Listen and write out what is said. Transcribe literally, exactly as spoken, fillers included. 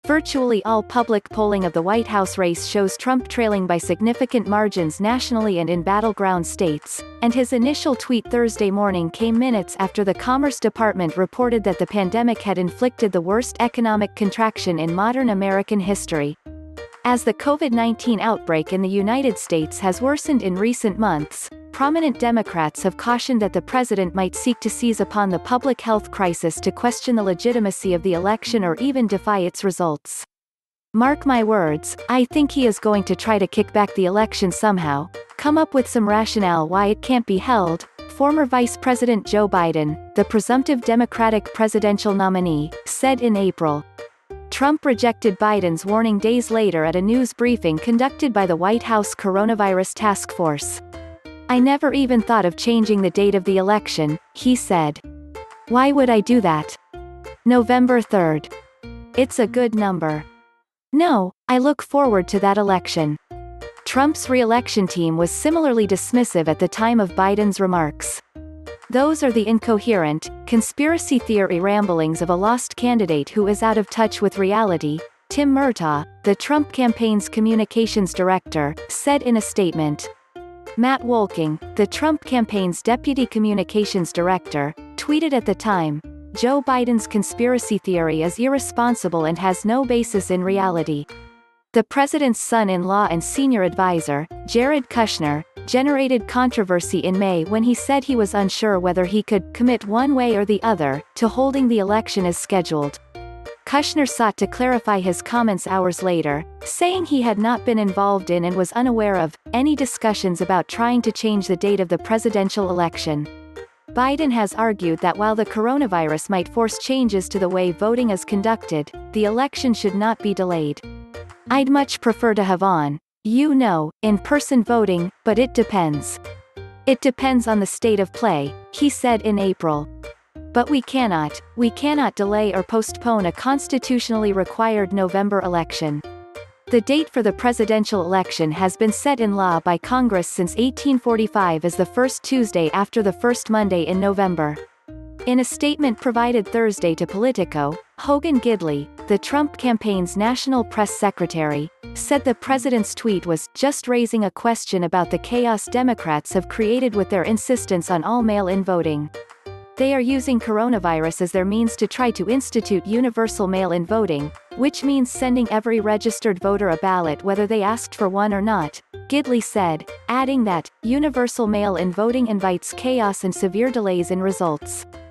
Virtually all public polling of the White House race shows Trump trailing by significant margins nationally and in battleground states, and his initial tweet Thursday morning came minutes after the Commerce Department reported that the pandemic had inflicted the worst economic contraction in modern American history. As the COVID nineteen outbreak in the United States has worsened in recent months, prominent Democrats have cautioned that the president might seek to seize upon the public health crisis to question the legitimacy of the election or even defy its results. "Mark my words, I think he is going to try to kick back the election somehow, come up with some rationale why it can't be held," former Vice President Joe Biden, the presumptive Democratic presidential nominee, said in April. Trump rejected Biden's warning days later at a news briefing conducted by the White House Coronavirus Task Force. "I never even thought of changing the date of the election," he said. "Why would I do that? November third. It's a good number. No, I look forward to that election." Trump's re-election team was similarly dismissive at the time of Biden's remarks. "Those are the incoherent, conspiracy theory ramblings of a lost candidate who is out of touch with reality," Tim Murtaugh, the Trump campaign's communications director, said in a statement. Matt Wolking, the Trump campaign's deputy communications director, tweeted at the time, "Joe Biden's conspiracy theory is irresponsible and has no basis in reality." The president's son-in-law and senior advisor, Jared Kushner, generated controversy in May when he said he was unsure whether he could commit one way or the other to holding the election as scheduled. Kushner sought to clarify his comments hours later, saying he had not been involved in and was unaware of any discussions about trying to change the date of the presidential election. Biden has argued that while the coronavirus might force changes to the way voting is conducted, the election should not be delayed. "I'd much prefer to have on, you know, in-person voting, but it depends. It depends on the state of play," he said in April. "But we cannot, we cannot delay or postpone a constitutionally required November election. The date for the presidential election has been set in law by Congress since eighteen forty-five as the first Tuesday after the first Monday in November." In a statement provided Thursday to Politico, Hogan Gidley, the Trump campaign's national press secretary, said the president's tweet was just raising a question about the chaos Democrats have created with their insistence on all mail-in voting. "They are using coronavirus as their means to try to institute universal mail-in voting, which means sending every registered voter a ballot whether they asked for one or not," Gidley said, adding that, "universal mail-in voting invites chaos and severe delays in results."